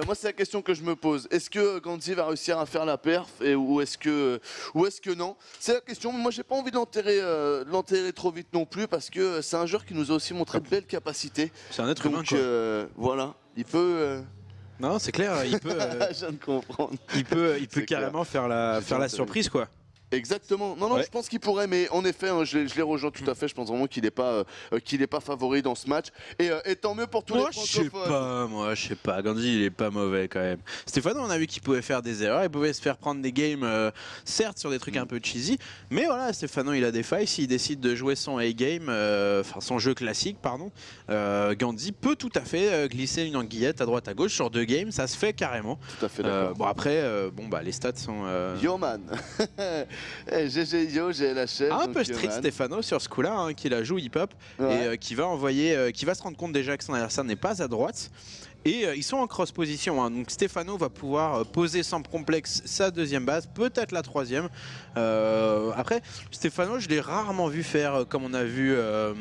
moi c'est la question que je me pose. Est-ce que Gandhi va réussir à faire la perf ou est-ce que non? C'est la question. Moi j'ai pas envie de l'enterrer trop vite non plus parce que c'est un joueur qui nous a aussi montré de belles capacités. C'est un être humain quoi. Voilà, il peut. Non, c'est clair, il peut. Je viens de comprendre. Il peut carrément faire la surprise quoi. Exactement. Non, je pense qu'il pourrait, mais en effet, hein, je l'ai rejoint tout à fait. Je pense vraiment qu'il n'est pas favori dans ce match. Et tant mieux pour tous les francophones. Moi, je sais pas. Gandhi, il est pas mauvais quand même. Stéphano, on a vu qu'il pouvait faire des erreurs. Il pouvait se faire prendre des games, certes, sur des trucs un peu cheesy. Mais voilà, Stéphano, il a des failles. S'il décide de jouer son A-game, enfin son jeu classique, pardon, Gandhi peut tout à fait glisser une anguillette à droite à gauche sur 2 games. Ça se fait carrément. Tout à fait d'accord. Bon, après, les stats sont. Yo man. GG Yo, j'ai la chaîne. Un peu strict Stéphano sur ce coup-là, hein, qui la joue hip-hop et qui va se rendre compte déjà que son adversaire n'est pas à droite. Et ils sont en cross-position, hein. Donc Stéphano va pouvoir poser sans complexe sa 2e base, peut-être la 3e. Après, Stéphano, je l'ai rarement vu faire comme on a vu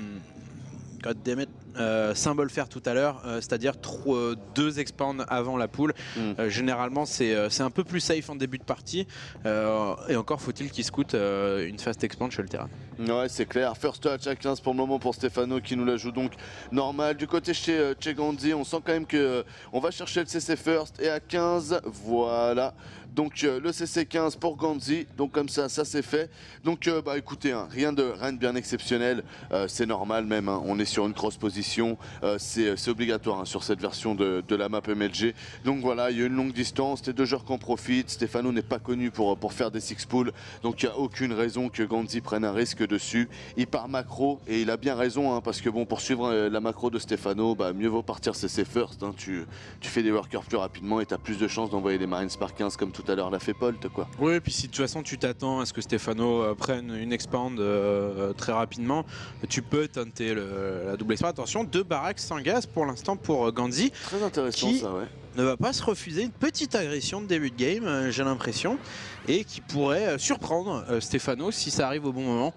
Symbol faire tout à l'heure, c'est-à-dire 2 expand avant la pool. Généralement c'est un peu plus safe en début de partie et encore faut-il qu'il scoute une fast expand chez le terrain. Ouais, c'est clair. First touch à 15 pour le moment pour Stéphano qui nous la joue donc normal. Du côté chez Gandhi, on sent quand même que on va chercher le CC first et à 15, voilà. Donc le CC 15 pour Gandhi, donc comme ça c'est fait. Donc écoutez, hein, rien de bien exceptionnel, c'est normal même, hein, on est sur une cross position, c'est obligatoire hein, sur cette version de la map MLG. Donc voilà, il y a une longue distance, les 2 joueurs qui en profitent. Stéphano n'est pas connu pour faire des 6 pools, donc il n'y a aucune raison que Gandhi prenne un risque dessus. Il part macro et il a bien raison, hein, parce que bon, pour suivre la macro de Stéphano, mieux vaut partir CC first, hein, tu fais des workers plus rapidement et tu as plus de chances d'envoyer des Marines par 15 comme tout à l'heure l'a fait Polt quoi. Oui, et puis si de toute façon tu t'attends à ce que Stéphano prenne une expand très rapidement, tu peux tenter la double expand. Attention, 2 baraques sans gaz pour l'instant pour Gandhi. Très intéressant ça, ouais. Ne va pas se refuser une petite agression de début de game, j'ai l'impression, et qui pourrait surprendre Stéphano si ça arrive au bon moment.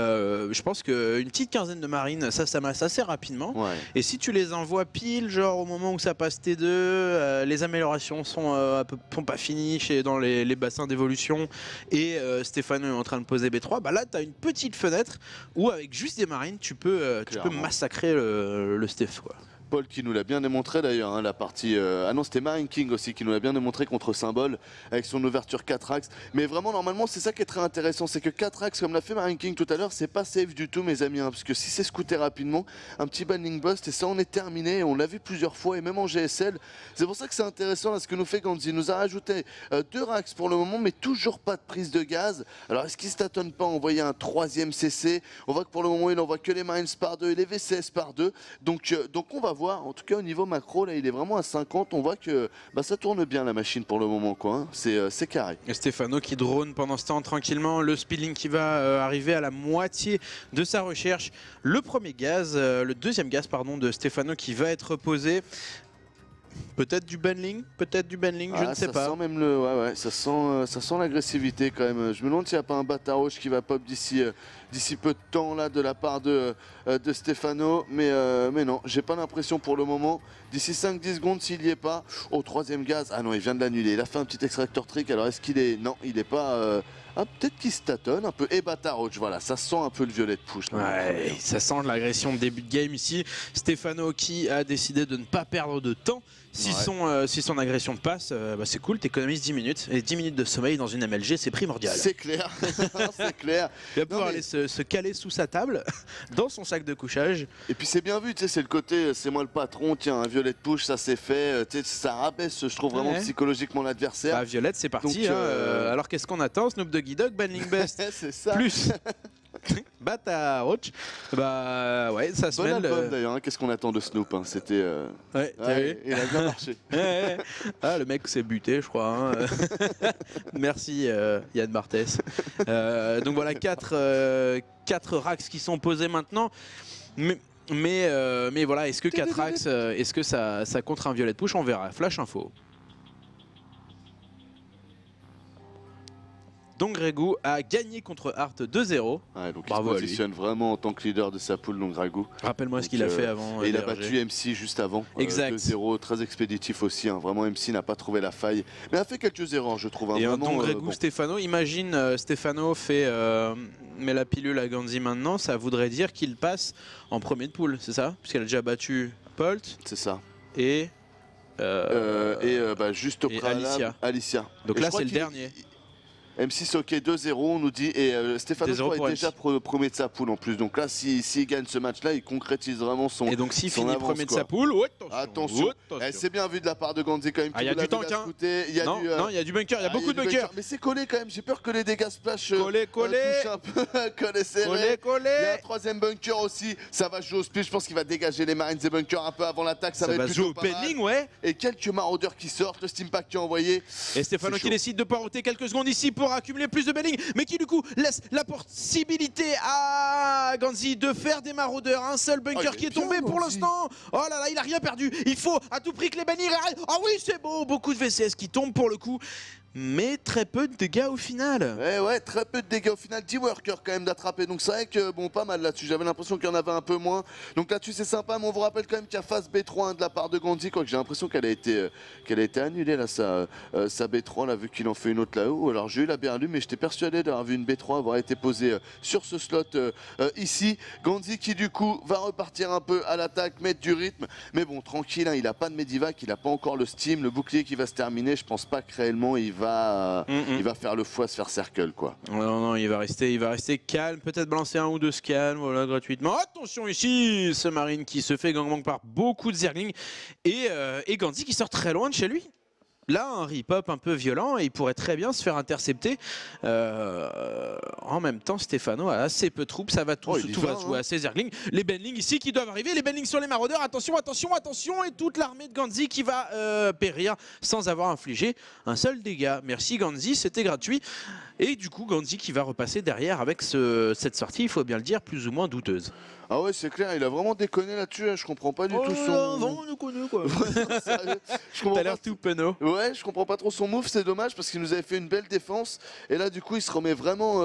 Je pense qu'une petite quinzaine de marines, ça masse assez rapidement. Ouais. Et si tu les envoies pile, genre au moment où ça passe T2, les améliorations sont pas finies dans les bassins d'évolution, et Stéphano est en train de poser B3, là tu as une petite fenêtre où avec juste des marines, tu peux massacrer le Steph quoi. Paul qui nous l'a bien démontré d'ailleurs, hein, la partie... Ah non, c'était Marine King aussi qui nous l'a bien démontré contre Symbol avec son ouverture 4 axes. Mais vraiment, normalement, c'est ça qui est très intéressant, c'est que 4 axes, comme l'a fait Marine King tout à l'heure, c'est pas safe du tout, mes amis, hein, parce que si c'est scooté rapidement, un petit banning bust et ça en est terminé, on l'a vu plusieurs fois et même en GSL. C'est pour ça que c'est intéressant là, ce que nous fait Gandhi. Il nous a rajouté 2 racks pour le moment, mais toujours pas de prise de gaz. Alors, est-ce qu'il ne se tâtonne pas à envoyer un 3e CC? On voit que pour le moment, il n'envoie que les Marines par 2 et les VCS par 2. Donc on va voir, en tout cas au niveau macro, là il est vraiment à 50, on voit que ça tourne bien la machine pour le moment quoi, hein. C'est carré. Et Stéphano qui drone pendant ce temps tranquillement, le speedling qui va arriver à la moitié de sa recherche, le 2e gaz pardon de Stéphano qui va être posé. Peut-être du banling, je ne sais pas. Ça sent même ça sent l'agressivité quand même. Je me demande s'il n'y a pas un bâtard rouge qui va pop d'ici peu de temps là de la part de Stéphano, mais non, j'ai pas l'impression pour le moment. D'ici 5-10 secondes s'il n'y est pas, au 3e gaz, ah non il vient de l'annuler, il a fait un petit extracteur trick, alors est-ce qu'il est... Non, il n'est pas... peut-être qu'il se tâtonne un peu. Et bâtard rouge, voilà, ça sent un peu le violet de push. Ouais, ça sent l'agression de début de game ici. Stéphano qui a décidé de ne pas perdre de temps. Si son agression passe, c'est cool, t'économises 10 minutes. Et 10 minutes de sommeil dans une MLG, c'est primordial. C'est clair, c'est clair. Il va pouvoir aller se caler sous sa table, dans son sac de couchage. Et puis c'est bien vu, tu sais, c'est le côté, c'est moi le patron, tiens, un violet de push, ça c'est fait. Tu sais, ça rabaisse, je trouve, vraiment psychologiquement l'adversaire. Violette, c'est parti. Donc, alors qu'est-ce qu'on attend? Snoop Doggy Dogg, Banning Best. C'est ça. Plus. Bâtard Roach. Ouais, ça se mêle. Bon album d'ailleurs, hein. Qu'est-ce qu'on attend de Snoop, hein. C'était... il a bien marché. Le mec s'est buté, je crois, hein. Merci Yann Barthès. Donc voilà, 4 racks qui sont posés maintenant. Mais voilà, est-ce que 4 axes, est-ce que ça contre un violet push? On verra. Flash info. Dongregu a gagné contre Hart 2-0. Ouais, donc Bravo il se positionne vraiment en tant que leader de sa poule, Dongregu. Rappelle-moi ce qu'il a fait avant. Et il a battu MC juste avant. Exact. 2-0, très expéditif aussi. Hein. Vraiment, MC n'a pas trouvé la faille. Mais a fait quelques erreurs, je trouve. Hein. Et un vraiment, Dongregu bon. Stefano, imagine Stefano met la pilule à Ganzi maintenant, ça voudrait dire qu'il passe en premier de poule, c'est ça? Puisqu'elle a déjà battu Polt. C'est ça. Et juste au préalable, Alicia. Donc et là, c'est le dernier. M6 ok 2-0 on nous dit et Stefano est déjà premier de sa poule en plus, donc là s'il gagne ce match là il concrétise vraiment son. Et donc s'il finit avance, premier de sa poule, attention. C'est bien vu de la part de Ganzi quand même. Il y a du tank hein. Non, il y a du bunker, il y a beaucoup de bunkers. Mais c'est collé quand même, j'ai peur que les dégâts splash collé touchent un peu. Collé serré. Il y a un troisième bunker aussi, ça va jouer au split, je pense qu'il va dégager les Marines et bunkers un peu avant l'attaque, ça va être jouer au penning, ouais. Et quelques maraudeurs qui sortent, le steam pack qui est envoyé. Et Stefano qui décide de paroter quelques secondes ici pour accumuler plus de belling, mais qui du coup laisse la possibilité à Ganzi de faire des maraudeurs. Un seul bunker qui est tombé pour l'instant. Oh là là, il a rien perdu. Il faut à tout prix que les bannings arrivent. Ah oui, c'est beau. Beaucoup de VCS qui tombent pour le coup. Mais très peu de dégâts au final. Ouais, très peu de dégâts au final. 10 workers quand même d'attraper. Donc c'est vrai que bon, pas mal là-dessus. J'avais l'impression qu'il y en avait un peu moins. Donc là-dessus c'est sympa. Mais on vous rappelle quand même qu'il y a phase B3 de la part de Ganzi. Quoique j'ai l'impression qu'elle a été annulée là, sa B3 là, vu qu'il en fait une autre là-haut. Alors j'ai eu la bien lu, mais j'étais persuadé d'avoir vu une B3 avoir été posée sur ce slot ici. Ganzi qui du coup va repartir un peu à l'attaque, mettre du rythme. Mais bon, tranquille, hein, il n'a pas de Medivac, il n'a pas encore le Steam, le bouclier qui va se terminer. Je pense pas que réellement il va faire le fou à se faire circle quoi. Non, il va rester calme, peut-être balancer un ou deux scans, voilà, gratuitement. Attention ici, ce Marine qui se fait gangbang par beaucoup de Zerglings et Ganzi qui sort très loin de chez lui. Là, un rip-up un peu violent et il pourrait très bien se faire intercepter. En même temps, Stefano a assez peu de troupes, ça va tout va se jouer à ses Zerglings. Les Benlings ici qui doivent arriver, les Benlings sur les maraudeurs. Attention, attention, attention, et toute l'armée de Ganzi qui va périr sans avoir infligé un seul dégât. Merci Ganzi, c'était gratuit. Et du coup, Ganzi qui va repasser derrière avec cette sortie, il faut bien le dire, plus ou moins douteuse. Ah ouais, c'est clair, il a vraiment déconné là-dessus, je comprends pas du tout son... Vraiment déconné quoi. T'as l'air tout penaud. Ouais, je comprends pas trop son move, c'est dommage parce qu'il nous avait fait une belle défense et là du coup il se remet vraiment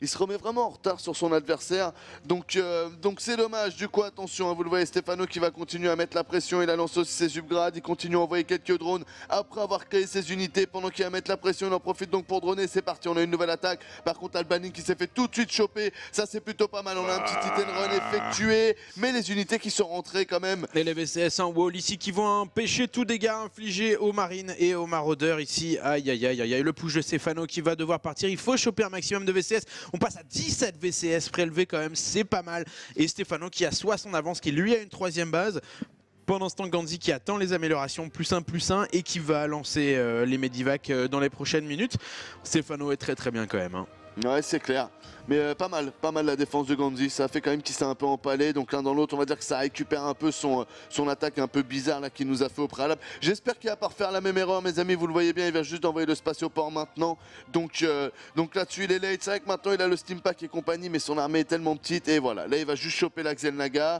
en retard sur son adversaire. Donc c'est dommage, du coup attention, hein, vous le voyez, Stefano qui va continuer à mettre la pression, il a lancé aussi ses upgrades, il continue à envoyer quelques drones après avoir créé ses unités pendant qu'il va mettre la pression, il en profite donc pour droner, c'est parti, on a une nouvelle attaque. Par contre Albanin qui s'est fait tout de suite choper, ça c'est plutôt pas mal, on a un petit Titan Run effectué, mais les unités qui sont rentrées quand même. Et les VCS en wall ici qui vont empêcher tout dégât infligé aux marines et aux maraudeurs ici. Aïe aïe aïe aïe aïe, le push de Stefano qui va devoir partir, il faut choper un maximum de VCS. On passe à 17 VCS prélevés quand même, c'est pas mal. Et Stefano qui a soit son avance, qui lui a une troisième base. Pendant ce temps, Ganzi qui attend les améliorations +1/+1 et qui va lancer les Medivac dans les prochaines minutes. Stefano est très très bien quand même. Hein. Ouais, c'est clair. Mais pas mal la défense de Ganzi. Ça fait quand même qu'il s'est un peu empalé. Donc l'un dans l'autre, on va dire que ça récupère un peu son attaque un peu bizarre là qu'il nous a fait au préalable. J'espère qu'il va pas refaire la même erreur, mes amis. Vous le voyez bien, il vient juste d'envoyer le spatioport maintenant. Donc là-dessus, il est late. C'est vrai que maintenant il a le Steam Pack et compagnie, mais son armée est tellement petite. Et voilà, là il va juste choper l'Axel Naga.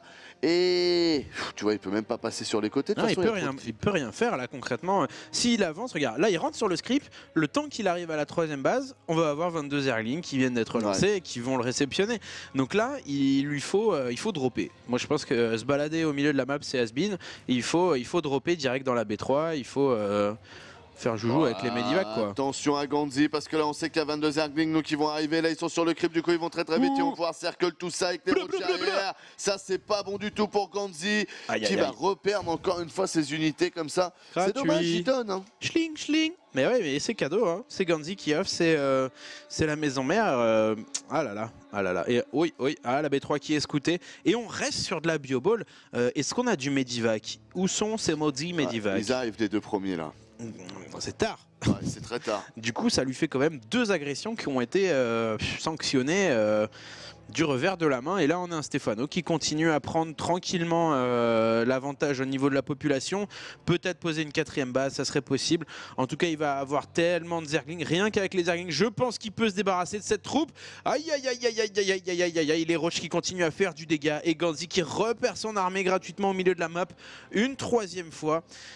Et tu vois, il peut même pas passer sur les côtés. Non, il peut rien faire là concrètement. S'il avance, regarde, là il rentre sur le script. Le temps qu'il arrive à la troisième base, on va avoir 22 Zerglings qui viennent d'être lancés. Ouais. Qui vont le réceptionner. Donc là, il faut dropper. Moi, je pense que se balader au milieu de la map, c'est has-been. Il faut dropper direct dans la B3. Il faut faire joujou avec les Medivac quoi. Attention à Ganzi parce que là on sait qu'il y a 22 Zerglings nous qui vont arriver, là ils sont sur le creep, du coup ils vont très vite, ils vont pouvoir circle tout ça avec les rochers arrière. Ça c'est pas bon du tout pour Ganzi qui va reperdre encore une fois ses unités comme ça. C'est dommage, il donne hein. Schling schling. Mais ouais, mais c'est cadeau hein. C'est Ganzi qui offre, c'est la maison mère. Ah là là. Et oui, la B3 qui est scoutée. Et on reste sur de la bioball. Est-ce qu'on a du Medivac? Où sont ces maudits Medivac? Ils arrivent les deux premiers là. C'est tard. Ouais, c'est très tard. Du coup, ça lui fait quand même 2 agressions qui ont été sanctionnées du revers de la main. Et là, on a un Stefano qui continue à prendre tranquillement l'avantage au niveau de la population. Peut-être poser une 4e base, ça serait possible. En tout cas, il va avoir tellement de Zerglings. Rien qu'avec les Zerglings, je pense qu'il peut se débarrasser de cette troupe. Aïe, aïe, aïe, aïe, aïe, aïe, aïe, aïe, aïe, aïe. Les Roches qui continuent à faire du dégât. Et Ganzi qui repère son armée gratuitement au milieu de la map une 3e fois.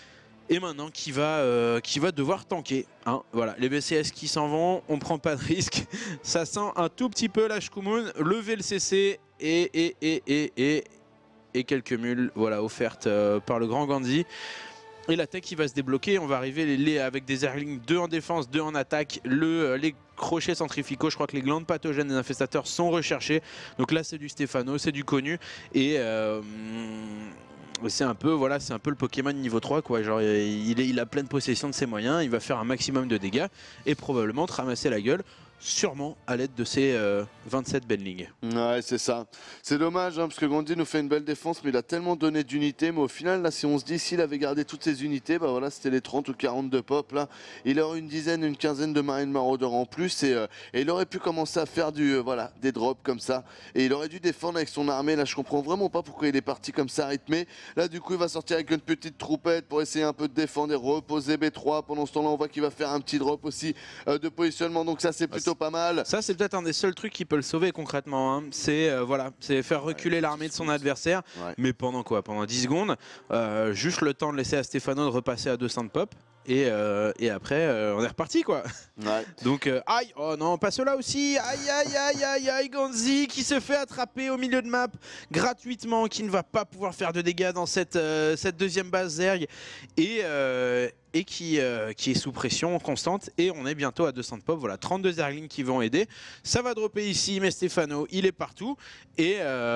et maintenant qui va devoir tanker. Hein. Voilà, les BCS qui s'en vont, on prend pas de risque. Ça sent un tout petit peu la Shkumun, lever le CC et quelques mules voilà, offertes par le grand Gandhi. Et la tech qui va se débloquer, on va arriver avec des airlings 2 en défense, 2 en attaque, les crochets centrifugaux, je crois que les glandes pathogènes des infestateurs sont recherchés. Donc là c'est du Stéphano, c'est du connu et c'est un peu voilà, c'est un peu le Pokémon niveau 3 quoi. Genre il a pleine possession de ses moyens, il va faire un maximum de dégâts et probablement te ramasser la gueule. Sûrement à l'aide de ces 27 Benling. Ouais, c'est ça. C'est dommage parce que Gandhi nous fait une belle défense, mais il a tellement donné d'unités. Mais au final, là, si on se dit s'il avait gardé toutes ses unités, bah voilà, c'était les 30 ou 40 de pop. Là, il aurait une dizaine, une quinzaine de Marine Marauder en plus et il aurait pu commencer à faire voilà, des drops comme ça. Et il aurait dû défendre avec son armée. Là, je comprends vraiment pas pourquoi il est parti comme ça rythmé. Là, du coup, il va sortir avec une petite troupette pour essayer un peu de défendre et reposer B3. Pendant ce temps-là, on voit qu'il va faire un petit drop aussi de positionnement. Donc ça, c'est plutôt pas mal. Ça c'est peut-être un des seuls trucs qui peut le sauver concrètement, hein. C'est voilà, c'est faire reculer l'armée de son adversaire, mais pendant quoi? Pendant 10 secondes, juste le temps de laisser à Stéphano de repasser à 200 de pop. Et après on est reparti quoi. Ouais. Donc aïe, oh non, pas cela aussi, aïe Gandhi qui se fait attraper au milieu de map gratuitement, qui ne va pas pouvoir faire de dégâts dans cette deuxième base Zerg et qui est sous pression constante et on est bientôt à 200 de pop, voilà 32 Zerglings qui vont aider, ça va dropper ici mais Stéphano il est partout et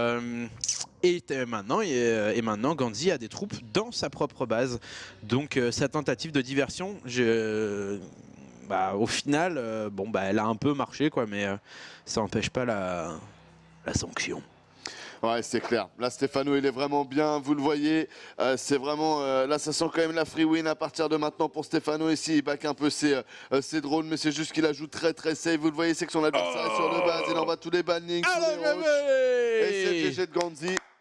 maintenant Gandhi a des troupes dans sa propre base, donc sa tentative de diversion, au final elle a un peu marché quoi, mais ça n'empêche pas la sanction. Ouais, c'est clair. Là, Stéphano, il est vraiment bien. Vous le voyez. C'est vraiment. Là, ça sent quand même la free win à partir de maintenant pour Stéphano. Ici, il back un peu ses drones, mais c'est juste qu'il ajoute très safe. Vous le voyez, c'est que son adversaire est sur de base. Il envoie tous les bannings, tous les roches. Et c'est GG de Gandhi.